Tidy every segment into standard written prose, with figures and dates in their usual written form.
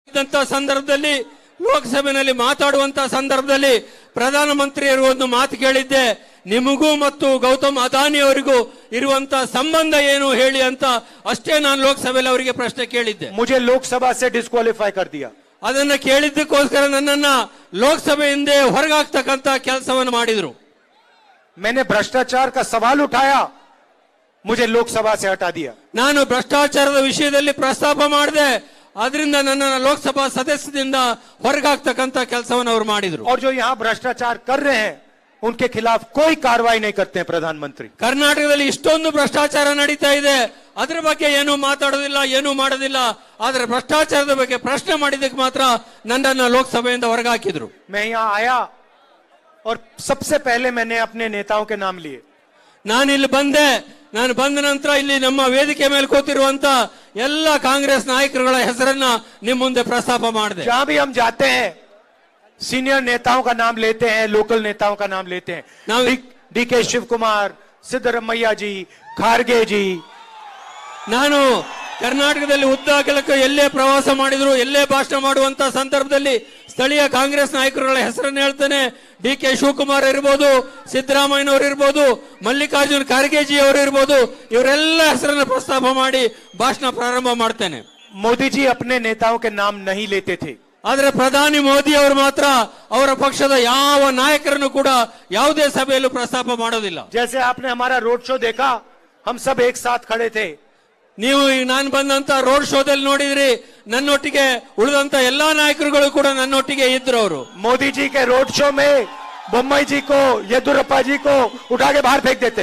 ಸಂದರ್ಭದಲ್ಲಿ ಲೋಕಸಭೆಯಲ್ಲಿ ಮಾತಾಡುವಂತ ಸಂದರ್ಭದಲ್ಲಿ ಪ್ರಧಾನಮಂತ್ರಿಯರು ಒಂದು ಮಾತು ಕೇಳಿದ್ದೆ, ನಿಮಗೂ ಮತ್ತು ಗೌತಮ್ ಅದಾನಿ ಅವರಿಗೂ ಇರುವಂತ ಸಂಬಂಧ ಏನು ಹೇಳಿ ಅಂತ ಅಷ್ಟೇ ನಾನು ಲೋಕಸಭೆಯಲ್ಲಿ ಅವರಿಗೆ ಪ್ರಶ್ನೆ ಕೇಳಿದ್ದೆ. मुझे लोकसभा से डिस्क्वालिफाई कर दिया. ಅದನ್ನ ಕೇಳಿದ್ದಕ್ಕೋಸ್ಕರ ನನ್ನನ್ನ ಲೋಕಸಭೆಯಿಂದ ಹೊರಗಾಗ್ತಕ್ಕಂತ ಕೆಲಸವನ್ನು ಮಾಡಿದ್ರು. मैंने भ्रष्टाचार का सवाल उठाया, मुझे लोकसभा से हटा दिया. ನಾನು ಭ್ರಷ್ಟಾಚಾರದ ವಿಷಯದಲ್ಲಿ ಪ್ರಸ್ತಾಪ ಮಾಡಿದೆ, ಅದರಿಂದ ನನ್ನನ್ನು ಲೋಕಸಭಾ ಸದಸ್ಯದಿಂದ ಹೊರಗಾಗ್ತಕ್ಕಂತ ಕೆಲಸವನ್ನು ಅವರು ಮಾಡಿದ್ರು. और जो यहाँ भ्रष्टाचार कर रहे हैं उनके खिलाफ कोई कार्रवाई नहीं करते हैं प्रधानमंत्री. ಕರ್ನಾಟಕದಲ್ಲಿ ಇಷ್ಟೊಂದು ಭ್ರಷ್ಟಾಚಾರ ನಡೀತಾ ಇದೆ, ಅದರ ಬಗ್ಗೆ ಏನು ಮಾತಾಡೋದಿಲ್ಲ, ಏನು ಮಾಡೋದಿಲ್ಲ. ಆದ್ರೆ ಭ್ರಷ್ಟಾಚಾರದ ಬಗ್ಗೆ ಪ್ರಶ್ನೆ ಮಾಡಿದ್ದಕ್ಕೆ ಮಾತ್ರ ನನ್ನನ್ನು ಲೋಕಸಭೆಯಿಂದ ಹೊರಗಾಕಿದ್ರು. मैं यहाँ आया और सबसे पहले मैंने अपने नेताओं के नाम लिए. ನಾನು ಇಲ್ಲಿ ಬಂದೆ, ನಾನು ಬಂದ ನಂತರ ಇಲ್ಲಿ ನಮ್ಮ ವೇದಿಕೆ ಮೇಲೆ ಕೂತಿರುವಂತ ಎಲ್ಲ ಕಾಂಗ್ರೆಸ್ ನಾಯಕರುಗಳ ಹೆಸರನ್ನ ನಿಮ್ಮ ಮುಂದೆ ಪ್ರಸ್ತಾಪ ಮಾಡಿದೆ. जहां भी हम जाते हैं सीनियर नेताओं का नाम लेते हैं, लोकल नेताओं का नाम लेते हैं. डीके शिव कुमार, सिद्धरमैया जी, खारगे जी. ನಾನು ಕರ್ನಾಟಕದಲ್ಲಿ ಉದ್ದಾಗಲಕ್ಕೆ ಎಲ್ಲೇ ಪ್ರವಾಸ ಮಾಡಿದ್ರು, ಎಲ್ಲೇ ಭಾಷಣ ಮಾಡುವಂತ ಸಂದರ್ಭದಲ್ಲಿ ಸ್ಥಳೀಯ ಕಾಂಗ್ರೆಸ್ ನಾಯಕರುಗಳ ಹೆಸರನ್ನು ಹೇಳ್ತೇನೆ. ಡಿ.ಕೆ. ಶಿವಕುಮಾರ್ ಇರ್ಬೋದು, ಸಿದ್ದರಾಮಯ್ಯನವರು ಇರ್ಬೋದು, ಮಲ್ಲಿಕಾರ್ಜುನ್ ಖರ್ಗೆಜಿ ಅವರು ಇರ್ಬೋದು, ಇವರೆಲ್ಲ ಹೆಸರನ್ನು ಪ್ರಸ್ತಾಪ ಮಾಡಿ ಭಾಷಣ ಪ್ರಾರಂಭ ಮಾಡ್ತೇನೆ. मोदी जी अपने नेताओं के नाम नहीं लेते थे. ಆದ್ರೆ ಪ್ರಧಾನಿ ಮೋದಿ ಅವರು ಮಾತ್ರ ಅವರ ಪಕ್ಷದ ಯಾವ ನಾಯಕರನ್ನು ಕೂಡ ಯಾವುದೇ ಸಭೆಯಲ್ಲೂ ಪ್ರಸ್ತಾಪ ಮಾಡೋದಿಲ್ಲ. जैसे आपने हमारा रोड शो देखा, हम सब एक साथ खड़े थे. ನೀವು ನಾನು ಬಂದಂತ ರೋಡ್ ಶೋದಲ್ಲಿ ನೋಡಿದ್ರಿ, ನನ್ನೊಟ್ಟಿಗೆ ಉಳಿದಂತ ಎಲ್ಲಾ ನಾಯಕರುಗಳು ಕೂಡ ನನ್ನೊಟ್ಟಿಗೆ ಇದ್ರು. ಅವರು मोदी जी के रोड शो में बोम्मई जी को, येदियुरप्पा जी को उठा के बाहर फेंक देते.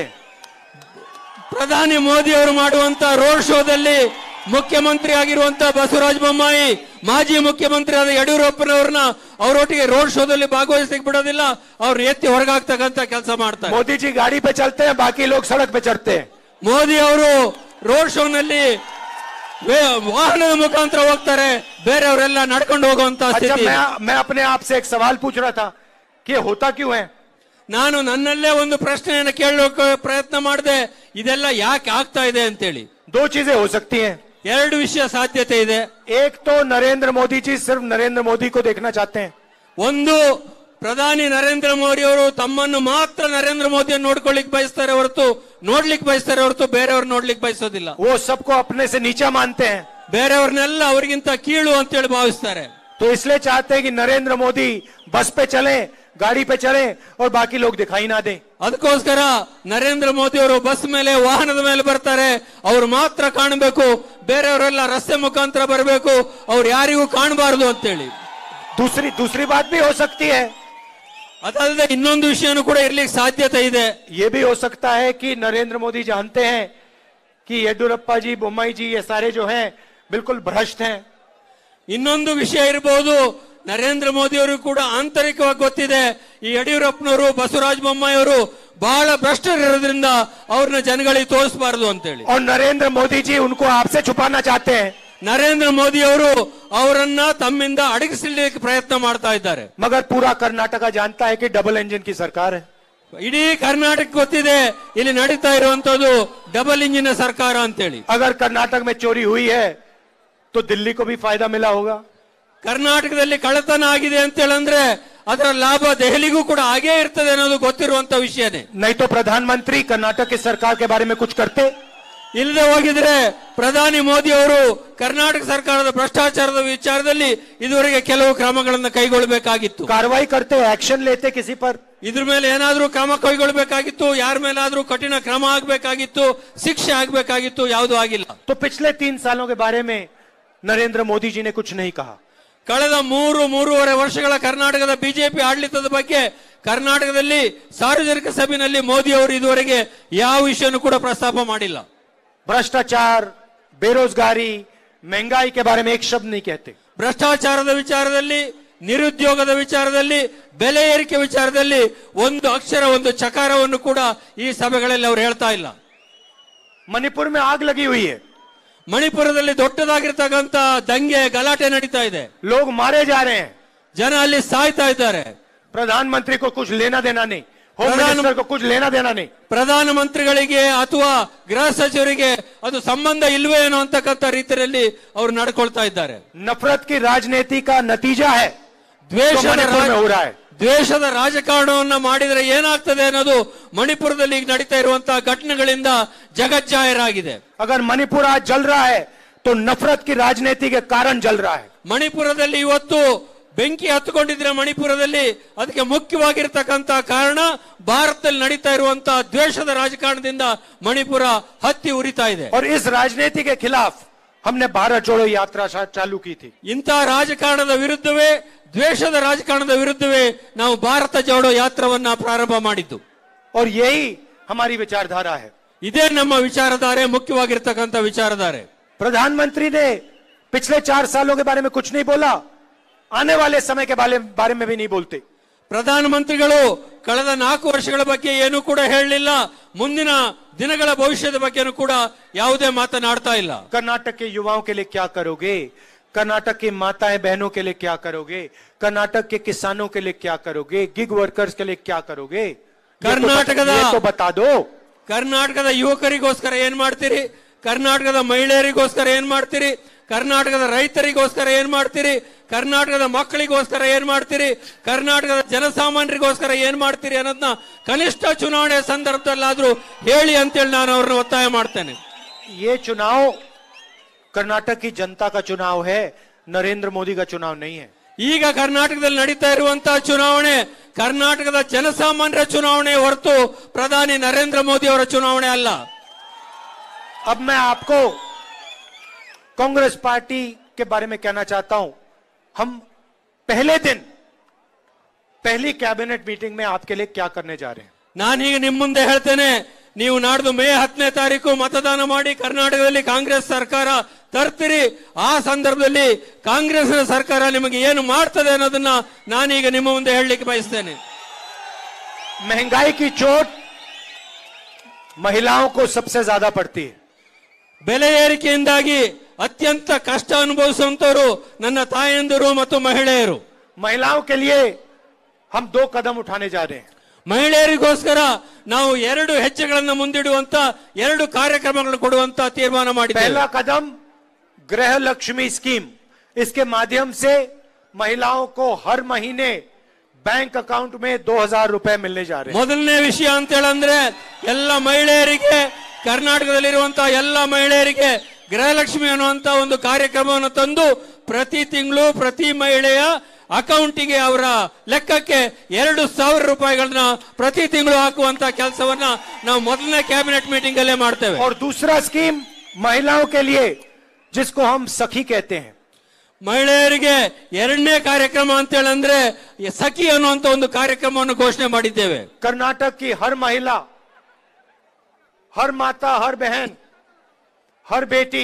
ಪ್ರಧಾನಿ ಮೋದಿ ಅವರು ಮಾಡುವಂತ ರೋಡ್ ಶೋದಲ್ಲಿ ಮುಖ್ಯಮಂತ್ರಿ ಆಗಿರುವಂತ ಬಸವರಾಜ ಬೊಮ್ಮಾಯಿ, ಮಾಜಿ ಮುಖ್ಯಮಂತ್ರಿ ಆದ ಯಡಿಯೂರಪ್ಪನವ್ರನ್ನ ಅವರೊಟ್ಟಿಗೆ ರೋಡ್ ಶೋದಲ್ಲಿ ಭಾಗವಹಿಸಲಿಕ್ಕೆ ಬಿಡೋದಿಲ್ಲ, ಅವ್ರು ಎತ್ತಿ ಹೊರಗಾಗ್ತಕ್ಕಂತ ಕೆಲಸ ಮಾಡ್ತಾರೆ. मोदी जी गाड़ी पे चलते हैं, बाकी लोग सड़क पे चढ़ते हैं. ಮೋದಿ ಅವರು ರೋಡ್ ಶೋನಲ್ಲಿ ವಾಹನದ ಮುಖಾಂತರ ಹೋಗ್ತಾರೆ, ಬೇರೆಯವರೆಲ್ಲ ನಡ್ಕೊಂಡು ಹೋಗುವಂತ ಸ್ಥಿತಿ. मैं अपने आप से एक सवाल पूछ रहा था कि होता क्यों है. ನಾನು ನನ್ನಲ್ಲೇ ಒಂದು ಪ್ರಶ್ನೆಯನ್ನು ಕೇಳೋಕೆ ಪ್ರಯತ್ನ ಮಾಡಿದೆ, ಇದೆಲ್ಲ ಯಾಕೆ ಆಗ್ತಾ ಇದೆ ಅಂತೇಳಿ. दो चीजें हो सकती हैं. ಎರಡು ವಿಷಯ ಸಾಧ್ಯತೆ ಇದೆ. एक तो नरेंद्र मोदी जी सिर्फ नरेंद्र मोदी को देखना चाहते हैं. ಒಂದು, ಪ್ರಧಾನಿ ನರೇಂದ್ರ ಮೋದಿ ಅವರು ತಮ್ಮನ್ನು ಮಾತ್ರ ನರೇಂದ್ರ ಮೋದಿಯನ್ನು ನೋಡ್ಕೊಳ್ಳಿಕ್ ಬಯಸ್ತಾರೆ ಹೊರತು ಬೇರೆಯವ್ರು ನೋಡ್ಲಿಕ್ಕೆ ಬಯಸೋದಿಲ್ಲ. वो सबको अपने से नीचा मानते हैं. ಬೇರೆಯವ್ರನ್ನೆಲ್ಲ ಅವರಿಗಿಂತ ಕೀಳು ಅಂತೇಳಿ ಭಾವಿಸ್ತಾರೆ. तो इसलिए चाहते हैं कि नरेंद्र मोदी बस पे चले, गाड़ी पे चले और बाकी लोग दिखाई ना दे. ಅದಕ್ಕೋಸ್ಕರ ನರೇಂದ್ರ ಮೋದಿ ಅವರು ಬಸ್ ಮೇಲೆ, ವಾಹನದ ಮೇಲೆ ಬರ್ತಾರೆ, ಅವ್ರು ಮಾತ್ರ ಕಾಣಬೇಕು, ಬೇರೆಯವರೆಲ್ಲ ರಸ್ತೆ ಮುಖಾಂತರ ಬರಬೇಕು, ಅವ್ರು ಯಾರಿಗೂ ಕಾಣಬಾರದು ಅಂತೇಳಿ. दूसरी बात भी हो सकती है. ಅದಲ್ಲದೆ ಇನ್ನೊಂದು ವಿಷಯನೂ ಕೂಡ ಇರ್ಲಿಕ್ಕೆ ಸಾಧ್ಯತೆ ಇದೆ. ये भी हो सकता है कि नरेंद्र मोदी जानते हैं कि येदियुरप्पा जी, बोम्मई जी, ये सारे जो हैं बिल्कुल भ्रष्ट हैं. ಇನ್ನೊಂದು ವಿಷಯ ಇರಬಹುದು, ನರೇಂದ್ರ ಮೋದಿ ಅವರು ಕೂಡ ಆಂತರಿಕವಾಗಿ ಗೊತ್ತಿದೆ, ಈ ಯಡಿಯೂರಪ್ಪನವರು, ಬಸವರಾಜ ಬೊಮ್ಮಾಯಿ ಅವರು ಬಹಳ ಭ್ರಷ್ಟರಿರೋದ್ರಿಂದ ಅವ್ರನ್ನ ಜನಗಳಿಗೆ ತೋರಿಸಬಾರದು ಅಂತೇಳಿ. और नरेंद्र मोदी जी उनको आपसे छुपाना चाहते हैं. ನರೇಂದ್ರ ಮೋದಿ ಅವರು ಅವರನ್ನ ತಮ್ಮಿಂದ ಅಡಗಿಸಲಿಕ್ಕೆ ಪ್ರಯತ್ನ ಮಾಡ್ತಾ ಇದ್ದಾರೆ. मगर पूरा कर्नाटक जानता है कि डबल इंजन की सरकार है. ಇಡೀ ಕರ್ನಾಟಕ ಗೊತ್ತಿದೆ ಇಲ್ಲಿ ನಡೀತಾ ಇರುವಂತದ್ದು ಡಬಲ್ ಇಂಜಿನ್ ಸರ್ಕಾರ ಅಂತೇಳಿ. अगर कर्नाटक में चोरी हुई है तो दिल्ली को भी फायदा मिला होगा. ಕರ್ನಾಟಕದಲ್ಲಿ ಕಳ್ಳತನ ಆಗಿದೆ ಅಂತೇಳಂದ್ರೆ ಅದರ ಲಾಭ ದೆಹಲಿಗೂ ಕೂಡ ಹಾಗೇ ಇರ್ತದೆ ಅನ್ನೋದು ಗೊತ್ತಿರುವಂತ ವಿಷಯನೇ. नहीं तो प्रधानमंत्री कर्नाटक की सरकार के बारे में कुछ करते. ಇಲ್ಲದೆ ಹೋಗಿದ್ರೆ ಪ್ರಧಾನಿ ಮೋದಿ ಅವರು ಕರ್ನಾಟಕ ಸರ್ಕಾರದ ಭ್ರಷ್ಟಾಚಾರದ ವಿಚಾರದಲ್ಲಿ ಇದುವರೆಗೆ ಕೆಲವು ಕ್ರಮಗಳನ್ನು ಕೈಗೊಳ್ಳಬೇಕಾಗಿತ್ತು. कार्रवाई करते, एक्शन लेते किसी पर. ಇದ್ರ ಮೇಲೆ ಏನಾದ್ರೂ ಕ್ರಮ ಕೈಗೊಳ್ಳಬೇಕಾಗಿತ್ತು, ಯಾರ ಮೇಲಾದ್ರೂ ಕಠಿಣ ಕ್ರಮ ಆಗ್ಬೇಕಾಗಿತ್ತು, ಶಿಕ್ಷೆ ಆಗ್ಬೇಕಾಗಿತ್ತು, ಯಾವುದೂ ಆಗಿಲ್ಲ. तो पिछले 3 सालों के बारे में नरेंद्र मोदी जी ने कुछ नहीं कहा. ಕಳೆದ 3-3.5 ವರ್ಷಗಳ ಕರ್ನಾಟಕದ ಬಿಜೆಪಿ ಆಡಳಿತದ ಬಗ್ಗೆ ಕರ್ನಾಟಕದಲ್ಲಿ ಸಾರ್ವಜನಿಕ ಸಭೆಯಲ್ಲಿ ಮೋದಿ ಅವರು ಇದುವರೆಗೆ ಯಾವ ವಿಷಯನೂ ಕೂಡ ಪ್ರಸ್ತಾಪ ಮಾಡಿಲ್ಲ. भ्रष्टाचार, बेरोजगारी, महंगाई के बारे में एक शब्द नहीं कहते. ಭ್ರಷ್ಟಾಚಾರದ ವಿಚಾರದಲ್ಲಿ, ನಿರುದ್ಯೋಗದ ವಿಚಾರದಲ್ಲಿ, ಬೆಲೆ ಏರಿಕೆ ವಿಚಾರದಲ್ಲಿ ಒಂದು ಅಕ್ಷರ, ಒಂದು ಚಕಾರವನ್ನು ಕೂಡ ಈ ಸಭೆಗಳಲ್ಲಿ ಅವರು ಹೇಳ್ತಾ ಇಲ್ಲ. मणिपुर में आग लगी हुई है. ಮಣಿಪುರದಲ್ಲಿ ದೊಡ್ಡದಾಗಿರ್ತಕ್ಕಂತ ದಂಗೆ, ಗಲಾಟೆ ನಡೀತಾ ಇದೆ. लोग मारे जा रहे हैं. ಜನ ಅಲ್ಲಿ ಸಾಯ್ತಾ ಇದ್ದಾರೆ. प्रधानमंत्री को कुछ लेना देना नहीं. होम मिनिस्टर को कुछ लेना देना नहीं. ಪ್ರಧಾನಮಂತ್ರಿಗಳಿಗೆ ಅಥವಾ ಗೃಹ ಸಚಿವರಿಗೆ ಅದು ಸಂಬಂಧ ಇಲ್ವೇ ಏನೋ ಅಂತಕ್ಕಂಥ ರೀತಿಯಲ್ಲಿ ಅವರು ನಡ್ಕೊಳ್ತಾ ಇದ್ದಾರೆ. नफरत की राजनीति का नतीजा है ದ್ವೇಷದ ರಾಜಕಾರಣವನ್ನ ಮಾಡಿದ್ರೆ ಏನಾಗ್ತದೆ ಅನ್ನೋದು ಮಣಿಪುರದಲ್ಲಿ ಈಗ ನಡೀತಾ ಇರುವಂತಹ ಘಟನೆಗಳಿಂದ ಜಗಜ್ಜಾಹೀರಾಗಿದೆ. अगर मणिपुर आज जल रहा है तो नफरत की राजनीति के कारण जल रहा है. ಮಣಿಪುರದಲ್ಲಿ ಇವತ್ತು ಬೆಂಕಿ ಹತ್ತುಕೊಂಡಿದ್ರೆ ಮಣಿಪುರದಲ್ಲಿ ಅದಕ್ಕೆ ಮುಖ್ಯವಾಗಿರ್ತಕ್ಕಂಥ ಕಾರಣ ಭಾರತದಲ್ಲಿ ನಡೀತಾ ಇರುವಂತಹ ದ್ವೇಷದ ರಾಜಕಾರಣದಿಂದ ಮಣಿಪುರ ಹತ್ತಿ ಉರಿತಾ ಇದೆ. और इस राजनीति के खिलाफ हमने भारत जोड़ो यात्रा चालू की थी. ಇಂತಹ ರಾಜಕಾರಣದ ವಿರುದ್ಧವೇ ದ್ವೇಷದ ರಾಜಕಾರಣದ ವಿರುದ್ಧವೇ ನಾವು ಭಾರತ ಜೋಡೋ ಯಾತ್ರವನ್ನ ಪ್ರಾರಂಭ ಮಾಡಿದ್ದು. और यही हमारी विचारधारा है. ಇದೇ ನಮ್ಮ ವಿಚಾರಧಾರೆ, ಮುಖ್ಯವಾಗಿರ್ತಕ್ಕಂಥ ವಿಚಾರಧಾರೆ. प्रधानमंत्री ने पिछले 4 सालों के बारे में कुछ नहीं बोला, आने वाले समय के बारे में भी नहीं बोलते. ಪ್ರಧಾನಮಂತ್ರಿಗಳು ಕಳೆದ 4 ವರ್ಷಗಳ ಬಗ್ಗೆ ಏನು ಕೂಡ ಹೇಳಲಿಲ್ಲ, ಮುಂದಿನ ದಿನಗಳ ಭವಿಷ್ಯದ ಬಗ್ಗೆನೂ ಕೂಡ ಯಾವುದೇ ಮಾತನಾಡ್ತಾ ಇಲ್ಲ. कर्नाटक के युवाओं के लिए क्या करोगे, कर्नाटक की माताएं बहनों के लिए क्या करोगे, कर्नाटक के किसानों के लिए क्या करोगे, गिग वर्कर्स के लिए क्या करोगे, कर्नाटकದ तो बता दो. ಕರ್ನಾಟಕದ ಯುವಕರಿಗೋಸ್ಕರ ಏನ್ ಮಾಡ್ತೀರಿ, ಕರ್ನಾಟಕದ ಮಹಿಳೆಯರಿಗೋಸ್ಕರ ಏನ್ ಮಾಡ್ತೀರಿ, ಕರ್ನಾಟಕದ ರೈತರಿಗೋಸ್ಕರ ಏನ್ ಮಾಡ್ತೀರಿ, ಕರ್ನಾಟಕದ ಮಕ್ಕಳಿಗೋಸ್ಕರ ಏನ್ ಮಾಡ್ತೀರಿ, ಕರ್ನಾಟಕದ ಜನಸಾಮಾನ್ಯರಿಗೋಸ್ಕರ ಏನ್ ಮಾಡ್ತೀರಿ ಅನ್ನೋದನ್ನ ಕನಿಷ್ಠ ಚುನಾವಣೆ ಸಂದರ್ಭದಲ್ಲಾದ್ರೂ ಹೇಳಿ ಅಂತೇಳಿ ನಾನು ಅವ್ರನ್ನ ಒತ್ತಾಯ ಮಾಡ್ತೇನೆ. ये चुनाव कर्नाटक की जनता का चुनाव है, नरेंद्र मोदी का चुनाव नहीं है. ಈಗ ಕರ್ನಾಟಕದಲ್ಲಿ ನಡೀತಾ ಇರುವಂತಹ ಚುನಾವಣೆ ಕರ್ನಾಟಕದ ಜನಸಾಮಾನ್ಯರ ಚುನಾವಣೆ ಹೊರತು ಪ್ರಧಾನಿ ನರೇಂದ್ರ ಮೋದಿ ಅವರ ಚುನಾವಣೆ ಅಲ್ಲ. अब मैं आपको कांग्रेस पार्टी के बारे में कहना चाहता हूं. हम पहले दिन पहली कैबिनेट मीटिंग में आपके लिए क्या करने जा रहे हैं. ನಾನೀಗ ನಿಮ್ಮ ಮುಂದೆ ಹೇಳ್ತೇನೆ, ನೀವು ನಾಡ್ದು ಮೇ 10ನೇ ತಾರೀಕು ಮತದಾನ ಮಾಡಿ ಕರ್ನಾಟಕದಲ್ಲಿ ಕಾಂಗ್ರೆಸ್ ಸರ್ಕಾರ ತರ್ತೀರಿ. ಆ ಸಂದರ್ಭದಲ್ಲಿ ಕಾಂಗ್ರೆಸ್ನ ಸರ್ಕಾರ ನಿಮಗೆ ಏನು ಮಾಡ್ತದೆ ಅನ್ನೋದನ್ನ ನಾನೀಗ ನಿಮ್ಮ ಮುಂದೆ ಹೇಳಲಿಕ್ಕೆ ಬಯಸ್ತೇನೆ. महंगाई की चोट महिलाओं को सबसे ज्यादा पड़ती है. ಬೆಲೆ ಏರಿಕೆಯಿಂದಾಗಿ ಅತ್ಯಂತ ಕಷ್ಟ ಅನುಭವಿಸುವಂತವರು ನನ್ನ ತಾಯಂದಿರು ಮತ್ತು ಮಹಿಳೆಯರು. महिलाओं के लिए हम 2 कदम उठाने जा रहे हैं. ಮಹಿಳೆಯರಿಗೋಸ್ಕರ ನಾವು 2 ಹೆಜ್ಜೆಗಳನ್ನು ಮುಂದಿಡುವಂತ 2 ಕಾರ್ಯಕ್ರಮಗಳನ್ನು ಕೊಡುವಂತ ತೀರ್ಮಾನ ಮಾಡಿದ್ದೇವೆ. पहला कदम गृह लक्ष्मी स्कीम. इसके माध्यम से महिलाओं को हर महीने बैंक अकाउंट में 2000 रुपए मिलने जा रहे हैं. ಮೊದಲನೇ ವಿಷಯ ಅಂತ ಹೇಳಂದ್ರೆ ಎಲ್ಲ ಮಹಿಳೆಯರಿಗೆ, ಕರ್ನಾಟಕದಲ್ಲಿರುವಂತಹ ಎಲ್ಲ ಮಹಿಳೆಯರಿಗೆ ಗೃಹಲಕ್ಷ್ಮಿ ಅನ್ನುವಂತ ಒಂದು ಕಾರ್ಯಕ್ರಮವನ್ನು ತಂದು ಪ್ರತಿ ತಿಂಗಳು ಪ್ರತಿ ಮಹಿಳೆಯ ಅಕೌಂಟಿಗೆ ಅವರ ಲೆಕ್ಕಕ್ಕೆ 2000 ರೂಪಾಯಿಗಳನ್ನ ಪ್ರತಿ ತಿಂಗಳು ಹಾಕುವಂತ ಕೆಲಸವನ್ನ ನಾವು ಮೊದಲನೇ ಕ್ಯಾಬಿನೆಟ್ ಮೀಟಿಂಗ್ ಅಲ್ಲೇ ಮಾಡ್ತೇವೆ. और दूसरा स्कीम महिलाओं के लिए जिसको हम सखी कहते हैं. ಮಹಿಳೆಯರಿಗೆ 2ನೇ ಕಾರ್ಯಕ್ರಮ ಅಂತ ಹೇಳಂದ್ರೆ ಸಖಿ ಅನ್ನುವಂತ ಒಂದು ಕಾರ್ಯಕ್ರಮವನ್ನು ಘೋಷಣೆ ಮಾಡಿದ್ದೇವೆ. कर्नाटक की हर महिला, हर माता, हर बहन, हर बेटी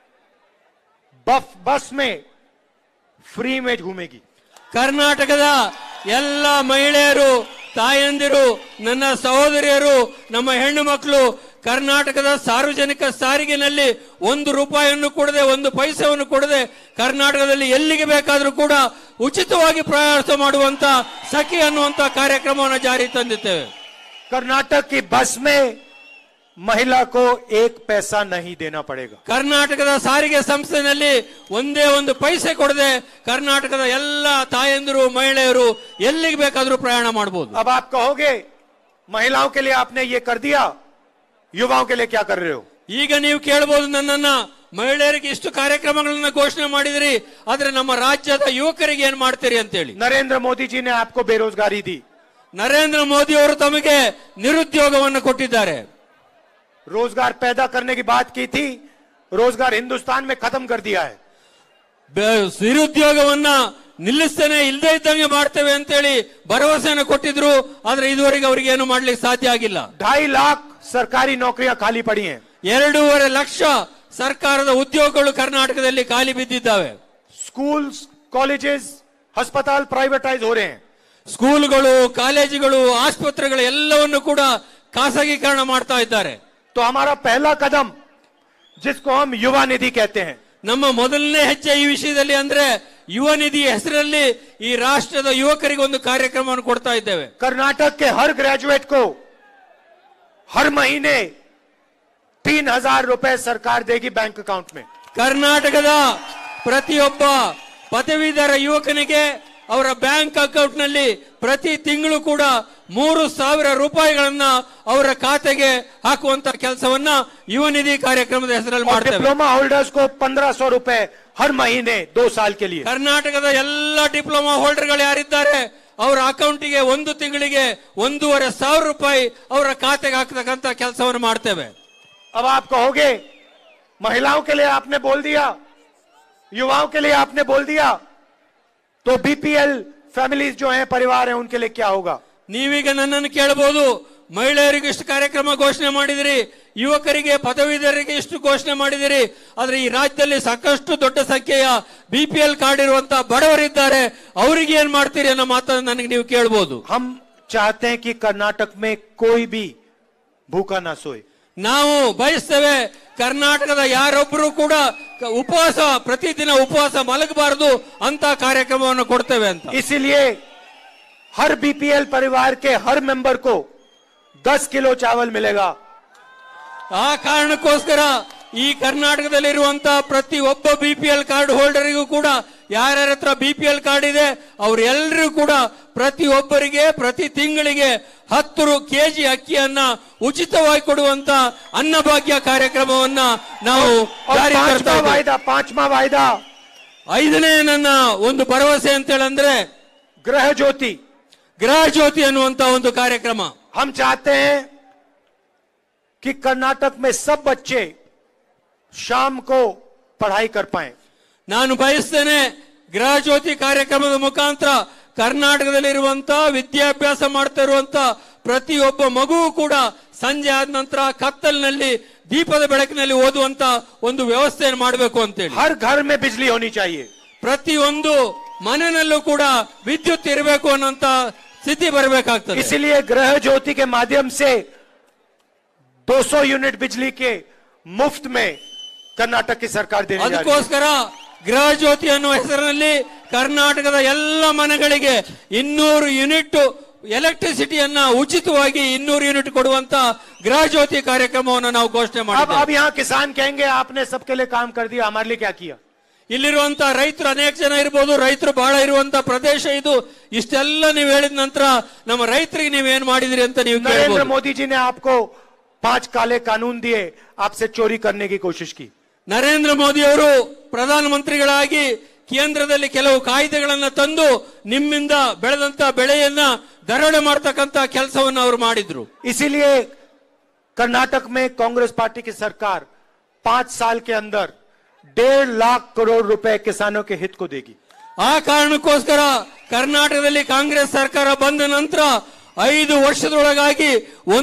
बस में फ्री में घूमेगी. ಕರ್ನಾಟಕದ ಎಲ್ಲ ಮಹಿಳೆಯರು, ತಾಯಂದಿರು, ನನ್ನ ಸಹೋದರಿಯರು, ನಮ್ಮ ಹೆಣ್ಣು ಮಕ್ಕಳು ಕರ್ನಾಟಕದ ಸಾರ್ವಜನಿಕ ಸಾರಿಗೆನಲ್ಲಿ 1 ರೂಪಾಯಿಯನ್ನು ಕೊಡದೆ, 1 ಪೈಸೆಯನ್ನು ಕೊಡದೆ ಕರ್ನಾಟಕದಲ್ಲಿ ಎಲ್ಲಿಗೆ ಬೇಕಾದರೂ ಕೂಡ ಉಚಿತವಾಗಿ ಪ್ರಯಾಣ ಮಾಡುವಂತ ಸಖಿ ಅನ್ನುವಂತ ಕಾರ್ಯಕ್ರಮವನ್ನು ಜಾರಿ ತಂದಿದ್ದೇವೆ. कर्नाटक की बस में महिला को 1 पैसा नहीं देना पड़ेगा. ಕರ್ನಾಟಕದ ಸಾರಿಗೆ ಸಂಸ್ಥೆಯಲ್ಲಿ ಒಂದೇ 1 ಪೈಸೆ ಕೊಡದೆ ಕರ್ನಾಟಕದ ಎಲ್ಲ ತಾಯಂದಿರು, ಮಹಿಳೆಯರು ಎಲ್ಲಿಗೆ ಬೇಕಾದರೂ ಪ್ರಯಾಣ ಮಾಡಬಹುದು. अब आप कहोगे महिलाओं के लिए आपने ये कर दिया, युवाओं के लिए क्या कर रहे हो. ಈಗ ನೀವು ಕೇಳಬಹುದು ನನ್ನನ್ನ, ಮಹಿಳೆಯರಿಗೆ ಇಷ್ಟು ಕಾರ್ಯಕ್ರಮಗಳನ್ನ ಘೋಷಣೆ ಮಾಡಿದ್ರಿ, ಆದ್ರೆ ನಮ್ಮ ರಾಜ್ಯದ ಯುವಕರಿಗೆ ಏನ್ ಮಾಡ್ತೀರಿ ಅಂತ ಹೇಳಿ. नरेंद्र मोदी जी ने आपको बेरोजगारी दी. ನರೇಂದ್ರ ಮೋದಿ ಅವರು ತಮಗೆ ನಿರುದ್ಯೋಗವನ್ನು ಕೊಟ್ಟಿದ್ದಾರೆ. रोजगार पैदा करने की बात की थी, रोजगार हिंदुस्तान में खत्म कर दिया है. ನಿರುದ್ಯೋಗವನ್ನ ನಿಲ್ಲಿಸ್ತೇನೆ, ಇಲ್ಲದೆ ಇದ್ದಂಗೆ ಮಾಡ್ತೇವೆ ಅಂತೇಳಿ ಭರವಸೆಯನ್ನು ಕೊಟ್ಟಿದ್ರು, ಆದ್ರೆ ಇದುವರೆಗೆ ಅವರಿಗೆ ಏನು ಮಾಡ್ಲಿಕ್ಕೆ ಸಾಧ್ಯ ಆಗಿಲ್ಲ. 2.5 लाख सरकारी नौकरियां खाली पड़ी हैं. 2.5 ಲಕ್ಷ ಸರ್ಕಾರದ ಉದ್ಯೋಗಗಳು ಕರ್ನಾಟಕದಲ್ಲಿ ಖಾಲಿ ಬಿದ್ದಿದ್ದಾವೆ. स्कूल्स, कॉलेजेस, अस्पताल प्राइवेटाइज हो रहे हैं. ಸ್ಕೂಲ್ಗಳು, ಕಾಲೇಜುಗಳು, ಆಸ್ಪತ್ರೆಗಳು ಎಲ್ಲವನ್ನು ಕೂಡ ಖಾಸಗೀಕರಣ ಮಾಡ್ತಾ ಇದ್ದಾರೆ. तो हमारा पहला कदम, जिसको हम युवा निधि कहते हैं, ನಮ್ಮ ಮೊದಲನೇ ಹೆಜ್ಜೆ ಈ ವಿಷಯದಲ್ಲಿ ಅಂದ್ರೆ ಯುವ ನಿಧಿ ಹೆಸರಲ್ಲಿ ಈ ರಾಷ್ಟ್ರದ ಯುವಕರಿಗೆ ಒಂದು ಕಾರ್ಯಕ್ರಮವನ್ನು ಕೊಡ್ತಾ ಇದ್ದೇವೆ. कर्नाटक के हर ग्रेजुएट को हर महीने 3,000 रुपए सरकार देगी बैंक अकाउंट में. ಕರ್ನಾಟಕದ ಪ್ರತಿಯೊಬ್ಬ ಪದವೀಧರ ಯುವಕನಿಗೆ ಅವರ ಬ್ಯಾಂಕ್ ಅಕೌಂಟ್ ನಲ್ಲಿ ಪ್ರತಿ ತಿಂಗಳು ಕೂಡ 3,000 ರೂಪಾಯಿಗಳನ್ನ ಅವರ ಖಾತೆಗೆ ಹಾಕುವಂತ ಕೆಲಸವನ್ನ ಯುವ ನಿಧಿ ಕಾರ್ಯಕ್ರಮದ ಹೆಸರಲ್ಲಿ और ಮಾಡ್ತೇವೆ. डिप्लोमा होल्डर्स को 1,500 रुपए हर महीने 2 साल के लिए. ಕರ್ನಾಟಕದ ಎಲ್ಲ ಡಿಪ್ಲೊಮಾ ಹೋಲ್ಡರ್ಗಳು ಯಾರಿದ್ದಾರೆ ಅವರ ಅಕೌಂಟಿಗೆ ಒಂದು ತಿಂಗಳಿಗೆ 1,500 ರೂಪಾಯಿ ಅವರ ಖಾತೆಗೆ ಹಾಕತಕ್ಕಂತ ಕೆಲಸವನ್ನು ಮಾಡ್ತೇವೆ. अब आप कहोगे महिलाओं के लिए आपने बोल दिया, युवाओं के लिए आपने बोल दिया, तो बीपीएल फैमिलीज जो हैं, परिवार हैं, उनके लिए क्या होगा? ನೀವೀಗ ನನ್ನನ್ನು ಕೇಳಬಹುದು, ಮಹಿಳೆಯರಿಗೆ ಇಷ್ಟು ಕಾರ್ಯಕ್ರಮ ಘೋಷಣೆ ಮಾಡಿದಿರಿ, ಯುವಕರಿಗೆ ಪದವೀಧರರಿಗೆ ಇಷ್ಟು ಘೋಷಣೆ ಮಾಡಿದಿರಿ, ಆದ್ರೆ ಈ ರಾಜ್ಯದಲ್ಲಿ ಸಾಕಷ್ಟು ದೊಡ್ಡ ಸಂಖ್ಯೆಯ ಬಿಪಿಎಲ್ ಕಾರ್ಡ್ ಇರುವಂತಹ ಬಡವರಿದ್ದಾರೆ, ಅವರಿಗೆ ಏನ್ ಮಾಡ್ತೀರಿ ಅನ್ನೋ ಮಾತನ್ನು ನನಗೆ ನೀವು ಕೇಳಬಹುದು. हम चाहते हैं कि कर्नाटक में कोई भी भूखा ना सोए. ನಾವು ಬಯಸ್ತೇವೆ ಕರ್ನಾಟಕದ ಯಾರೊಬ್ಬರು ಕೂಡ ಉಪವಾಸ ಪ್ರತಿದಿನ ಉಪವಾಸ ಮಲಗಬಾರದು ಅಂತ ಕಾರ್ಯಕ್ರಮವನ್ನು ಕೊಡ್ತೇವೆ ಅಂತ. इसीलिए हर बीपीएल परिवार के हर मेंबर को 10 किलो चावल मिलेगा. ಆ ಕಾರಣಕ್ಕೋಸ್ಕರ ಈ ಕರ್ನಾಟಕದಲ್ಲಿರುವಂತಹ ಪ್ರತಿ ಒಬ್ಬ ಬಿಪಿಎಲ್ ಕಾರ್ಡ್ ಹೋಲ್ಡರಿಗೂ ಕೂಡ ಯಾರ್ಯಾರ ಹತ್ರ ಬಿಪಿಎಲ್ ಕಾರ್ಡ್ ಇದೆ ಅವರೆಲ್ಲರೂ ಕೂಡ ಪ್ರತಿಯೊಬ್ಬರಿಗೆ ಪ್ರತಿ ತಿಂಗಳಿಗೆ 10 ಕೆಜಿ ಅಕ್ಕಿಯನ್ನ ಉಚಿತವಾಗಿ ಕೊಡುವಂತ ಅನ್ನಭಾಗ್ಯ ಕಾರ್ಯಕ್ರಮವನ್ನ ನಾವು ಜಾರಿ ತರ್ತಾ ಇದ್ದೇವೆ. पांचवा वायदा, ಐದನೇ ನನ್ನ ಒಂದು ಭರವಸೆ ಅಂತ ಹೇಳಂದ್ರೆ गृह ज्योति. ಗೃಹ ಜ್ಯೋತಿ ಅನ್ನುವಂತ ಒಂದು ಕಾರ್ಯಕ್ರಮ. हम चाहते हैं कि कर्नाटक में सब बच्चे शाम को पढ़ाई कर पाएं. ನಾನು ಬಯಸ್ತೇನೆ ಗೃಹ ಜ್ಯೋತಿ ಕಾರ್ಯಕ್ರಮದ ಮುಖಾಂತರ ಕರ್ನಾಟಕದಲ್ಲಿರುವಂತಹ ವಿದ್ಯಾಭ್ಯಾಸ ಮಾಡ್ತಾ ಇರುವಂತ ಪ್ರತಿಯೊಬ್ಬ ಮಗುವು ಕೂಡ ಸಂಜೆ ಆದ ನಂತರ ಕತ್ತಲಿನಲ್ಲಿ ದೀಪದ ಬೆಳಕಿನಲ್ಲಿ ಓದುವಂತ ಒಂದು ವ್ಯವಸ್ಥೆಯನ್ನು ಮಾಡಬೇಕು ಅಂತೇಳಿ. हर घर में बिजली होनी चाहिए. ಪ್ರತಿಯೊಂದು ಮನೆಯಲ್ಲೂ ಕೂಡ ವಿದ್ಯುತ್ ಇರಬೇಕು ಅನ್ನೋಂತ ಸ್ಥಿತಿ ಬರಬೇಕಾಗ್ತದೆ. इसलिए गृह ज्योति के माध्यम से 200 यूनिट बिजली के मुफ्त में कर्नाटक की सरकार देने जा रही है. ಅದಕ್ಕೋಸ್ಕರ ಗೃಹ ಜ್ಯೋತಿ ಅನ್ನುವ ಹೆಸರಿನಲ್ಲಿ ಕರ್ನಾಟಕದ ಎಲ್ಲ ಮನೆಗಳಿಗೆ 200 ಯೂನಿಟ್ ಎಲೆಕ್ಟ್ರಿಸಿಟಿಯನ್ನ ಉಚಿತವಾಗಿ 200 ಯೂನಿಟ್ ಕೊಡುವಂತ ಗೃಹ ಜ್ಯೋತಿ ಕಾರ್ಯಕ್ರಮವನ್ನು ನಾವು ಘೋಷಣೆ ಮಾಡಿದ್ದೇವೆ. अब यहाँ किसान कहेंगे आपने सबके लिए काम कर दिया, हमारे लिए क्या किया? ಇಲ್ಲಿರುವಂತ ರೈತರು ಅನೇಕ ಜನ ಇರಬಹುದು, ರೈತರು ಬಹಳ ಇರುವಂತ ಪ್ರದೇಶ ಇದು. ಇಷ್ಟೆಲ್ಲ ನೀವು ಹೇಳಿದ ನಂತರ ನಮ್ಮ ರೈತರಿಗೆ ನೀವೇನ್ ಮಾಡಿದಿರಿ ಅಂತ ನೀವು नरेंद्र ಕೇಳಬಹುದು. मोदी जी ने आपको 5 काले कानून दिए, आपसे चोरी करने की कोशिश की. ನರೇಂದ್ರ ಮೋದಿ ಅವರು ಪ್ರಧಾನಮಂತ್ರಿಗಳಾಗಿ ಕೇಂದ್ರದಲ್ಲಿ ಕೆಲವು ಕಾಯ್ದೆಗಳನ್ನ ತಂದು ನಿಮ್ಮಿಂದ ಬೆಳೆದಂತ ಬೆಳೆಯನ್ನ ದರೋಡೆ ಮಾಡತಕ್ಕಂತ ಕೆಲಸವನ್ನು ಅವರು ಮಾಡಿದ್ರು. इसीलिए कर्नाटक में कांग्रेस पार्टी की सरकार 5 साल के अंदर 1.5 लाख करोड़ रुपए किसानों के हित को देगी. ಆ ಕಾರಣಕ್ಕೋಸ್ಕರ ಕರ್ನಾಟಕದಲ್ಲಿ ಕಾಂಗ್ರೆಸ್ ಸರ್ಕಾರ ಬಂದ ನಂತರ 5 ವರ್ಷದೊಳಗಾಗಿ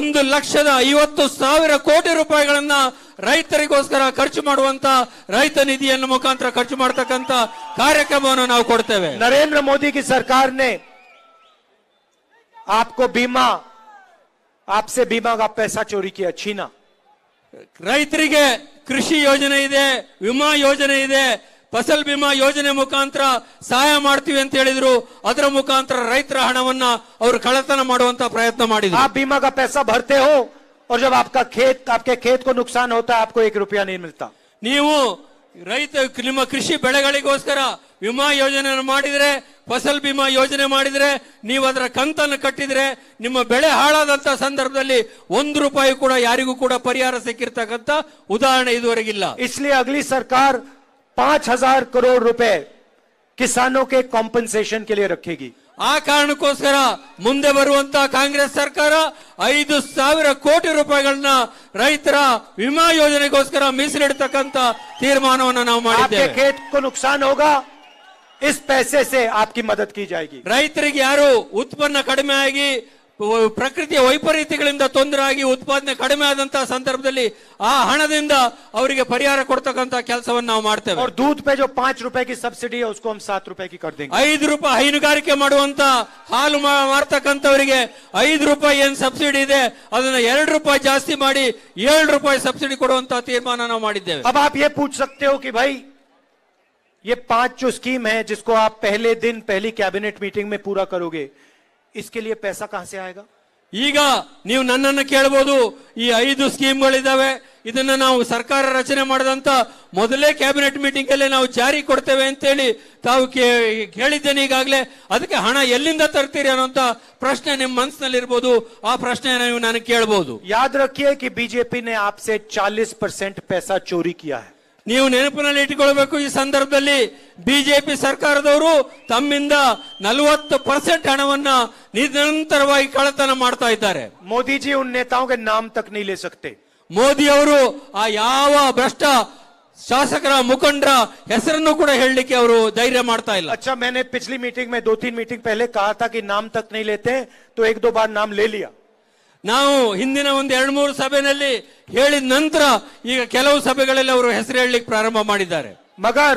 1,50,000 ಕೋಟಿ ರೂಪಾಯಿಗಳನ್ನ ರೈತರಿಗೋಸ್ಕರ ಖರ್ಚು ಮಾಡುವಂತ ರೈತ ನಿಧಿಯನ್ನು ಮುಖಾಂತರ ಖರ್ಚು ಮಾಡತಕ್ಕಂತ ಕಾರ್ಯಕ್ರಮವನ್ನು ನಾವು ಕೊಡ್ತೇವೆ. नरेंद्र मोदी की सरकार ने आपको बीमा, आपसे बीमा का पैसा चोरी किया, छीना. ರೈತರಿಗೆ ಕೃಷಿ ಯೋಜನೆ ಇದೆ, ವಿಮಾ ಯೋಜನೆ ಇದೆ, ಫಸಲ್ ಬಿಮಾ ಯೋಜನೆ ಮುಖಾಂತರ ಸಹಾಯ ಮಾಡ್ತೀವಿ ಅಂತ ಹೇಳಿದ್ರು. ಅದರ ಮುಖಾಂತರ ರೈತರ ಹಣವನ್ನ ಅವರು ಕಳ್ಳತನ ಮಾಡುವಂತ ಪ್ರಯತ್ನ ಮಾಡಿದ್ರು. आप बीमा का पैसा भरते हो और जब आपके खेत को नुकसान होता है, आपको 1 रुपया नहीं मिलता. ನೀವು ರೈತ ನಿಮ್ಮ ಕೃಷಿ ಬೆಳೆಗಳಿಗೋಸ್ಕರ ವಿಮಾ ಯೋಜನೆಯನ್ನು ಮಾಡಿದ್ರೆ, ಫಸಲ್ ಬಿಮಾ ಯೋಜನೆ ಮಾಡಿದ್ರೆ, ನೀವು ಅದರ ಕಂತನ್ನು ಕಟ್ಟಿದ್ರೆ ನಿಮ್ಮ ಬೆಳೆ ಹಾಳಾದಂತ ಸಂದರ್ಭದಲ್ಲಿ 1 ರೂಪಾಯಿ ಕೂಡ ಯಾರಿಗೂ ಕೂಡ ಪರಿಹಾರ ಸಿಕ್ಕಿರ್ತಕ್ಕಂತ ಉದಾಹರಣೆ ಇದುವರೆಗಿಲ್ಲ. इसलिए अगली सरकार 5,000 करोड़ रुपए किसानों के कॉम्पनसेशन के लिए रखेगी. ಆ ಕಾರಣಕ್ಕೋಸ್ಕರ ಮುಂದೆ ಬರುವಂತ ಕಾಂಗ್ರೆಸ್ ಸರ್ಕಾರ 5,000 ಕೋಟಿ ರೂಪಾಯಿಗಳನ್ನ ರೈತರ ವಿಮಾ ಯೋಜನೆಗೋಸ್ಕರ ಮೀಸಲಿಡತಕ್ಕಂತ ತೀರ್ಮಾನವನ್ನು ನಾವು आपके ಮಾಡಿದ್ದೇವೆ. खेत को नुकसान होगा, इस पैसे से आपकी मदद की जाएगी. ರೈತರಿಗೆ ಯಾರು ಉತ್ಪನ್ನ ಕಡಿಮೆ ಆಗಿ ಪ್ರಕೃತಿಯ ವೈಪರೀತ್ಯಗಳಿಂದ ತೊಂದರೆ ಆಗಿ ಉತ್ಪಾದನೆ ಕಡಿಮೆ ಆದಂತಹ ಸಂದರ್ಭದಲ್ಲಿ ಆ ಹಣದಿಂದ ಅವರಿಗೆ ಪರಿಹಾರ ಕೊಡ್ತಕ್ಕಂತ ಕೆಲಸವನ್ನು ನಾವು ಮಾಡ್ತೇವೆ. और दूध पे जो 5 रुपए की सब्सिडी है, उसको हम 7 रुपए की कर देंगे. 5 ರೂಪಾಯಿ ಹೈನುಗಾರಿಕೆ ಮಾಡುವಂತ ಹಾಲು ಮಾರ್ತಕ್ಕಂಥವರಿಗೆ 5 ರೂಪಾಯಿ ಏನ್ ಸಬ್ಸಿಡಿ ಇದೆ ಅದನ್ನ 2 ರೂಪಾಯಿ ಜಾಸ್ತಿ ಮಾಡಿ 7 ರೂಪಾಯಿ ಸಬ್ಸಿಡಿ ಕೊಡುವಂತ ತೀರ್ಮಾನ ನಾವು ಮಾಡಿದ್ದೇವೆ. अब आप ये पूछ सकते हो कि भाई ये 5 जो स्कीम है जिसको आप पहले दिन पहली कैबिनेट मीटिंग में पूरा करोगे, इसके लिए पैसा कहां से आएगा? ಈಗ ನೀವು ನನ್ನನ್ನು ಕೇಳಬಹುದು, ಈ 5 ಸ್ಕೀಮ್ಗಳಿದಾವೆ, ಇದನ್ನ ನಾವು ಸರ್ಕಾರ ರಚನೆ ಮಾಡಿದಂತ ಮೊದಲೇ ಕ್ಯಾಬಿನೆಟ್ ಮೀಟಿಂಗ್ ಅಲ್ಲಿ ನಾವು ಜಾರಿ ಕೊಡ್ತೇವೆ ಅಂತೇಳಿ ತಾವು ಕೇಳಿದ್ದೇನೆ ಈಗಾಗಲೇ. ಅದಕ್ಕೆ ಹಣ ಎಲ್ಲಿಂದ ತರ್ತೀರಿ ಅನ್ನೋಂತ ಪ್ರಶ್ನೆ ನಿಮ್ಮ ಮನಸ್ಸಿನಲ್ಲಿ ಇರಬಹುದು. ಆ ಪ್ರಶ್ನೆ ನೀವು ನನಗೆ ಕೇಳಬಹುದು. याद रखिए कि बीजेपी ने आपसे 40% पैसा चोरी किया है. ನೀವು ನೆನಪಿನಲ್ಲಿ ಇಟ್ಟುಕೊಳ್ಳಬೇಕು, ಈ ಸಂದರ್ಭದಲ್ಲಿ ಬಿಜೆಪಿ ಸರ್ಕಾರದವರು ತಮ್ಮಿಂದ 40% ಹಣವನ್ನ ನಿರಂತರವಾಗಿ ಕಳ್ಳತನ ಮಾಡ್ತಾ ಇದ್ದಾರೆ. मोदी जी उन नेताओं के नाम तक नहीं ले सकते. ಮೋದಿ ಅವರು ಆ ಯಾವ ಭ್ರಷ್ಟ ಶಾಸಕರ ಮುಖಂಡರ ಹೆಸರನ್ನು ಕೂಡ ಹೇಳಲಿಕ್ಕೆ ಅವರು ಧೈರ್ಯ ಮಾಡ್ತಾ ಇಲ್ಲ. अच्छा, मैंने पिछली मीटिंग में 2-3 मीटिंग पहले कहा था कि नाम तक नहीं लेते, तो 1-2 बार नाम ले लिया. ನಾವು ಹಿಂದಿನ ಒಂದು 2-3 ಸಭೆಯಲ್ಲಿ ಹೇಳಿದ ನಂತರ ಈಗ ಕೆಲವು ಸಭೆಗಳಲ್ಲಿ ಅವರು ಹೆಸರು ಹೇಳಲಿಕ್ಕೆ ಪ್ರಾರಂಭ ಮಾಡಿದ್ದಾರೆ. मगर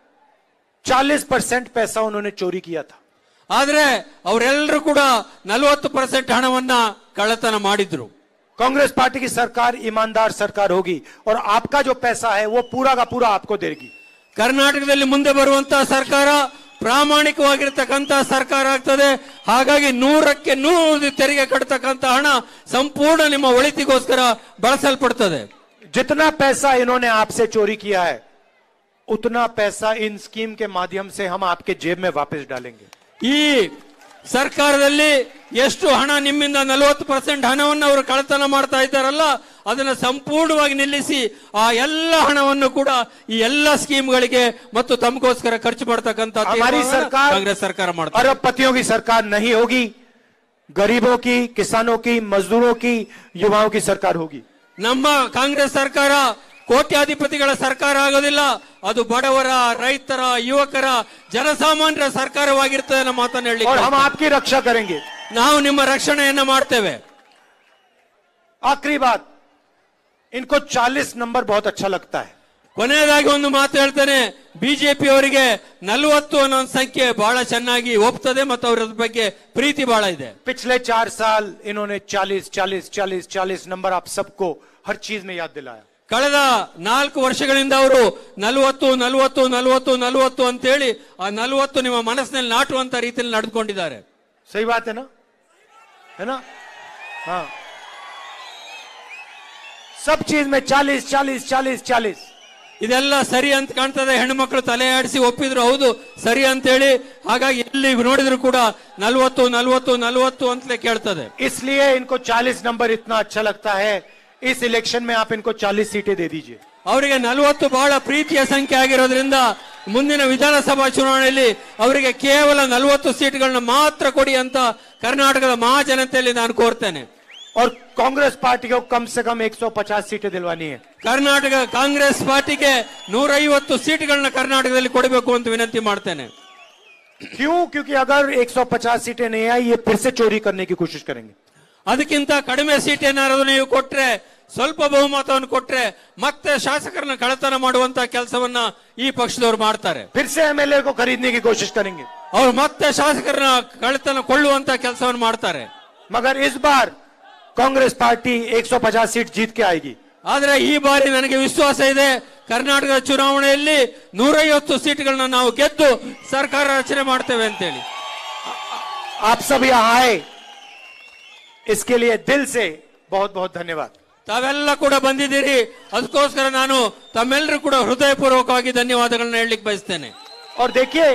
40% पैसा उन्होंने चोरी किया था. ಆದ್ರೆ ಅವರೆಲ್ಲರೂ ಕೂಡ 40% ಹಣವನ್ನ ಕಳ್ಳತನ ಮಾಡಿದ್ರು. कांग्रेस पार्टी की सरकार ईमानदार सरकार होगी और आपका जो पैसा है वो पूरा का पूरा आपको देगी. ಕರ್ನಾಟಕದಲ್ಲಿ ಮುಂದೆ ಬರುವಂತಹ ಸರ್ಕಾರ ಪ್ರಾಮಾಣಿಕವಾಗಿರ್ತಕ್ಕಂಥ ಸರ್ಕಾರ ಆಗ್ತದೆ. ಹಾಗಾಗಿ 100ಕ್ಕೆ 100 ತೆರಿಗೆ ಕಟ್ಟತಕ್ಕಂಥ ಹಣ ಸಂಪೂರ್ಣ ನಿಮ್ಮ ಒಳಿತಿಗೋಸ್ಕರ ಬಳಸಲ್ಪಡ್ತದೆ. जितना पैसा इन्होंने आपसे चोरी किया है उतना पैसा इन स्कीम के माध्यम से हम आपके जेब में वापस डालेंगे. ಈ ಸರ್ಕಾರದಲ್ಲಿ ಎಷ್ಟು ಹಣ ನಿಮ್ಮಿಂದ 40% ಹಣವನ್ನು ಅವರು ಕಳ್ಳತನ ಮಾಡ್ತಾ ಇದ್ದಾರಲ್ಲ, ಅದನ್ನ ಸಂಪೂರ್ಣವಾಗಿ ನಿಲ್ಲಿಸಿ ಆ ಎಲ್ಲ ಹಣವನ್ನು ಕೂಡ ಈ ಎಲ್ಲ ಸ್ಕೀಮ್ಗಳಿಗೆ ಮತ್ತು ತಮಗೋಸ್ಕರ ಖರ್ಚು ಮಾಡತಕ್ಕಂತ ಕಾಂಗ್ರೆಸ್ ಸರ್ಕಾರ ಮಾಡ್ತಾರೆ. अरबपतियों की सरकार नहीं होगी, गरीबों की, किसानों की, मजदूरों की, युवाओं की सरकार होगी. ನಮ್ಮ ಕಾಂಗ್ರೆಸ್ ಸರ್ಕಾರ ಕೋಟ್ಯಾಧಿಪತಿಗಳ ಸರ್ಕಾರ ಆಗೋದಿಲ್ಲ, ಅದು ಬಡವರ, ರೈತರ, ಯುವಕರ, ಜನಸಾಮಾನ್ಯರ ಸರ್ಕಾರವಾಗಿರ್ತದೆ ಅನ್ನೋ ಮಾತನ್ನು ಹೇಳಿ. और हम आपकी रक्षा करेंगे. ನಾವು ನಿಮ್ಮ ರಕ್ಷಣೆಯನ್ನ ಮಾಡ್ತೇವೆ. आखिरी बात, इनको 40 नंबर बहुत अच्छा लगता है. ಕೊನೆಯದಾಗಿ ಒಂದು ಮಾತು ಹೇಳ್ತೇನೆ, ಬಿಜೆಪಿ ಅವರಿಗೆ 40 ಅನ್ನೋ ಸಂಖ್ಯೆ ಬಹಳ ಚೆನ್ನಾಗಿ ಒಪ್ತದೆ ಮತ್ತು ಅವರ ಬಗ್ಗೆ ಪ್ರೀತಿ ಬಹಳ ಇದೆ. पिछले 4 साल इन्होंने 40 नंबर आप सबको हर चीज में याद दिलाया. ಕಳೆದ 4 ವರ್ಷಗಳಿಂದ ಅವರು 40 ಅಂತ ಹೇಳಿ ಆ 40 ನಿಮ್ಮ ಮನಸ್ಸಿನಲ್ಲಿ ನಾಟುವಂತ ರೀತಿಯಲ್ಲಿ ನಡೆದುಕೊಂಡಿದ್ದಾರೆ. सही बात है ना? हाँ, सब चीज में 40. ಇದೆಲ್ಲ ಸರಿ ಅಂತ ಕಾಣ್ತದೆ. ಹೆಣ್ಣುಮಕ್ಕಳು ತಲೆ ಆಡಿಸಿ ಒಪ್ಪಿದ್ರು, ಹೌದು ಸರಿ ಅಂತ ಹೇಳಿ. ಹಾಗಾಗಿ ಎಲ್ಲಿ ನೋಡಿದ್ರು ಕೂಡ 40 ಅಂತಲೇ ಕೇಳ್ತದೆ. इसलिए इनको 40 नंबर इतना अच्छा लगता है. इस इलेक्शन में आप इनको 40 सीटें दे दीजिए. ಅವರಿಗೆ 40 ಬಹಳ ಪ್ರೀತಿಯ ಸಂಖ್ಯೆ ಆಗಿರೋದ್ರಿಂದ ಮುಂದಿನ ವಿಧಾನಸಭಾ ಚುನಾವಣೆಯಲ್ಲಿ ಅವರಿಗೆ ಕೇವಲ 40 ಸೀಟ್ಗಳನ್ನ ಮಾತ್ರ ಕೊಡಿ ಅಂತ ಕರ್ನಾಟಕದ ಮಹಾಜನತೆಯಲ್ಲಿ ನಾನು ಕೋರ್ತೇನೆ. और कांग्रेस पार्टी को कम से कम 150 सीटें दिलवानी है. ಕರ್ನಾಟಕ ಕಾಂಗ್ರೆಸ್ ಪಾರ್ಟಿಗೆ 150 ಸೀಟ್ಗಳನ್ನ ಕರ್ನಾಟಕದಲ್ಲಿ ಕೊಡಬೇಕು ಅಂತ ವಿನಂತಿ ಮಾಡ್ತೇನೆ. क्यों? क्योंकि अगर 150 सीटें नहीं आई, ये फिर से चोरी करने की कोशिश करेंगे. ಅದಕ್ಕಿಂತ ಕಡಿಮೆ ಸೀಟ್ ಏನಾದ್ರು ನೀವು ಕೊಟ್ರೆ, ಸ್ವಲ್ಪ ಬಹುಮತವನ್ನು ಕೊಟ್ರೆ ಮತ್ತೆ ಶಾಸಕರನ್ನ ಕಳ್ಳತನ ಮಾಡುವಂತ ಕೆಲಸವನ್ನ ಈ ಪಕ್ಷದವರು ಮಾಡ್ತಾರೆ. फिर से एमएलए को खरीदने की कोशिश करेंगे. ಅವ್ರು ಮತ್ತೆ ಶಾಸಕರನ್ನ ಕಳ್ಳತನ ಕೊಳ್ಳುವಂತ ಕೆಲಸವನ್ನು ಮಾಡ್ತಾರೆ. मगर इस बार कांग्रेस पार्टी 150 सीट जीत के आएगी. ಆದ್ರೆ ಈ ಬಾರಿ ನನಗೆ ವಿಶ್ವಾಸ ಇದೆ, ಕರ್ನಾಟಕದ ಚುನಾವಣೆಯಲ್ಲಿ 150 ಸೀಟ್ಗಳನ್ನ ನಾವು ಗೆದ್ದು ಸರ್ಕಾರ ರಚನೆ ಮಾಡ್ತೇವೆ ಅಂತೇಳಿ. आप सब यहाँ आए, इसके लिए दिल से बहुत बहुत धन्यवाद. ತಾವೆಲ್ಲ ಕೂಡ ಬಂದಿದ್ದೀರಿ, ಅದಕ್ಕೋಸ್ಕರ ನಾನು ತಮ್ಮೆಲ್ಲರೂ ಕೂಡ ಹೃದಯಪೂರ್ವಕವಾಗಿ ಧನ್ಯವಾದಗಳನ್ನ ಹೇಳಲಿಕ್ಕೆ ಬಯಸ್ತೇನೆ. और देखिए,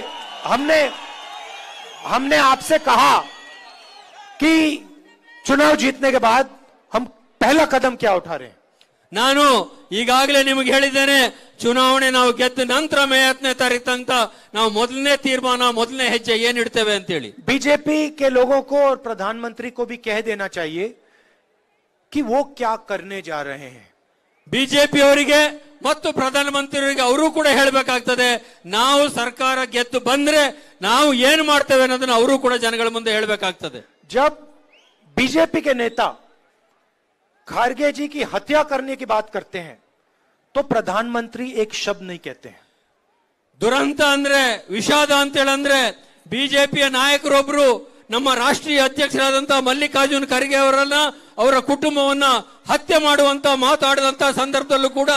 हमने आपसे कहा कि चुनाव जीतने के बाद हम पहला कदम क्या उठा रहे हैं. ನಾನು ಈಗಾಗಲೇ ನಿಮಗೆ ಹೇಳಿದ್ದೇನೆ, ಚುನಾವಣೆ ನಾವು ಗೆದ್ದ ನಂತರ ಮೇ 10ನೇ ತಾರೀಕು ತನಕ ನಾವು ಮೊದಲನೇ ತೀರ್ಮಾನ, ಮೊದಲನೇ ಹೆಜ್ಜೆ ಏನ್ ಇಡ್ತೇವೆ ಅಂತೇಳಿ. बीजेपी के लोगों को और प्रधानमंत्री को भी कह देना चाहिए कि वो क्या करने जा रहे हैं. ಬಿಜೆಪಿ ಅವರಿಗೆ ಮತ್ತು ಪ್ರಧಾನಮಂತ್ರಿಯವರಿಗೆ ಅವರು ಕೂಡ ಹೇಳಬೇಕಾಗ್ತದೆ, ನಾವು ಸರ್ಕಾರ ಗೆದ್ದು ಬಂದ್ರೆ ನಾವು ಏನು ಮಾಡ್ತೇವೆ ಅನ್ನೋದನ್ನ ಅವರು ಕೂಡ ಜನಗಳ ಮುಂದೆ ಹೇಳಬೇಕಾಗ್ತದೆ. जब बीजेपी के नेता खारगे जी की हत्या करने की बात करते हैं तो प्रधानमंत्री एक शब्द नहीं कहते हैं. ದುರಂತ ಅಂದ್ರೆ, ವಿಷಾದ ಅಂತೇಳಂದ್ರೆ, ಬಿಜೆಪಿಯ ನಾಯಕರೊಬ್ರು ನಮ್ಮ ರಾಷ್ಟ್ರೀಯ ಅಧ್ಯಕ್ಷರಾದಂತಹ ಮಲ್ಲಿಕಾರ್ಜುನ್ ಖರ್ಗೆ ಅವರನ್ನ, ಅವರ ಕುಟುಂಬವನ್ನ ಹತ್ಯೆ ಮಾಡುವಂತ ಮಾತಾಡಿದಂತ ಸಂದರ್ಭದಲ್ಲೂ ಕೂಡ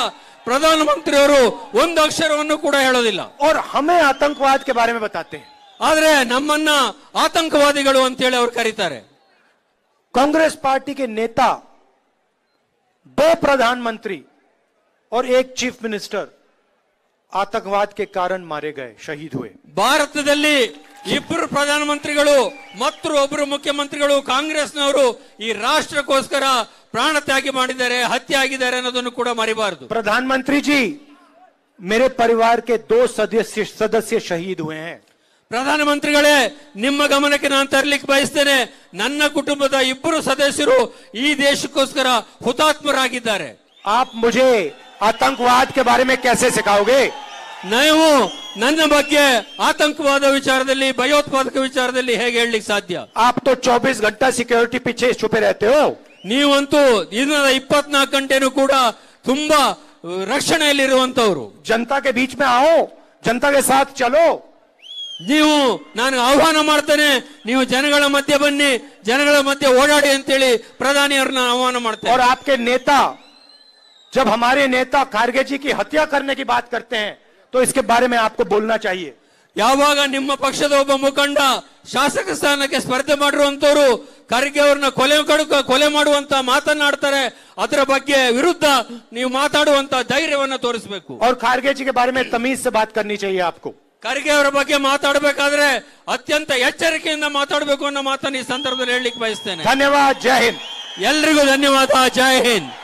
ಪ್ರಧಾನಮಂತ್ರಿಯವರು ಒಂದು ಅಕ್ಷರವನ್ನು ಕೂಡ ಹೇಳೋದಿಲ್ಲ. और हमें आतंकवाद के बारे में बताते हैं. ಆದ್ರೆ ನಮ್ಮನ್ನ ಆತಂಕವಾದಿಗಳು ಅಂತ ಹೇಳಿ ಅವರು ಕರೀತಾರೆ. कांग्रेस पार्टी के नेता, 2 प्रधानमंत्री और 1 चीफ मिनिस्टर आतंकवाद के कारण मारे गए, शहीद हुए. ಭಾರತದಲ್ಲಿ ಇಬ್ಬರು ಪ್ರಧಾನಮಂತ್ರಿಗಳು ಮತ್ತು ಒಬ್ಬರು ಮುಖ್ಯಮಂತ್ರಿಗಳು ಕಾಂಗ್ರೆಸ್ನವರು ಈ ರಾಷ್ಟ್ರಕ್ಕೋಸ್ಕರ ಪ್ರಾಣ ತ್ಯಾಗ ಮಾಡಿದ್ದಾರೆ, ಹತ್ಯೆ ಆಗಿದ್ದಾರೆ ಅನ್ನೋದನ್ನು ಕೂಡ ಮರಿಬಾರದು. प्रधानमंत्री जी, मेरे परिवार के 2 सदस्य शहीद हुए हैं. ಪ್ರಧಾನಮಂತ್ರಿಗಳೇ, ನಿಮ್ಮ ಗಮನಕ್ಕೆ ನಾನು ತರಲಿಕ್ಕೆ ಬಯಸ್ತೇನೆ, ನನ್ನ ಕುಟುಂಬದ ಇಬ್ಬರು ಸದಸ್ಯರು ಈ ದೇಶಕ್ಕೋಸ್ಕರ ಹುತಾತ್ಮರಾಗಿದ್ದಾರೆ. आप मुझे आतंकवाद के बारे में कैसे सिखाओगे? ನೀವು ನನ್ನ ಬಗ್ಗೆ ಆತಂಕವಾದ ವಿಚಾರದಲ್ಲಿ, ಭಯೋತ್ಪಾದಕ ವಿಚಾರದಲ್ಲಿ ಹೇಗೆ ಹೇಳಲಿಕ್ಕೆ ಸಾಧ್ಯ? आप तो 24 घंटा सिक्योरिटी पीछे छुपे रहते हो. ನೀವಂತೂ ದಿನದ 24 ಗಂಟೆನೂ ಕೂಡ ತುಂಬಾ ರಕ್ಷಣೆಯಲ್ಲಿರುವಂತವರು. जनता के बीच में आओ, जनता के साथ चलो. ನೀವು ನಾನು ಆಹ್ವಾನ ಮಾಡ್ತೇನೆ, ನೀವು ಜನಗಳ ಮಧ್ಯೆ ಬನ್ನಿ, ಜನಗಳ ಮಧ್ಯೆ ಓಡಾಡಿ ಅಂತೇಳಿ ಪ್ರಧಾನಿಯವ್ರನ್ನ ಆಹ್ವಾನ ಮಾಡ್ತೇನೆ. और आपके नेता, जब हमारे नेता खारगे जी की हत्या करने की बात करते हैं तो इसके बारे में आपको बोलना चाहिए. ಯಾವಾಗ ನಿಮ್ಮ ಪಕ್ಷದ ಒಬ್ಬ ಮುಖಂಡ ಶಾಸಕ ಸ್ಥಾನಕ್ಕೆ ಸ್ಪರ್ಧೆ ಮಾಡಿರುವಂತವರು ಖರ್ಗೆ ಅವ್ರನ್ನ ಕೊಲೆ ಮಾಡುವಂತ ಮಾತನಾಡ್ತಾರೆ, ಅದರ ಬಗ್ಗೆ ವಿರುದ್ಧ ನೀವು ಮಾತಾಡುವಂತ ಧೈರ್ಯವನ್ನ ತೋರಿಸಬೇಕು. और खारगे जी के बारे में तमीज से बात करनी चाहिए आपको. ಖರ್ಗೆ ಅವರ ಬಗ್ಗೆ ಮಾತಾಡಬೇಕಾದ್ರೆ ಅತ್ಯಂತ ಎಚ್ಚರಿಕೆಯಿಂದ ಮಾತಾಡಬೇಕು ಅನ್ನೋ ಮಾತನ್ನು ಈ ಸಂದರ್ಭದಲ್ಲಿ ಹೇಳಲಿಕ್ಕೆ ಬಯಸ್ತೇನೆ. धन्यवाद. जय हिंद. ಎಲ್ರಿಗೂ ಧನ್ಯವಾದ. ಜೈ ಹಿಂದ್.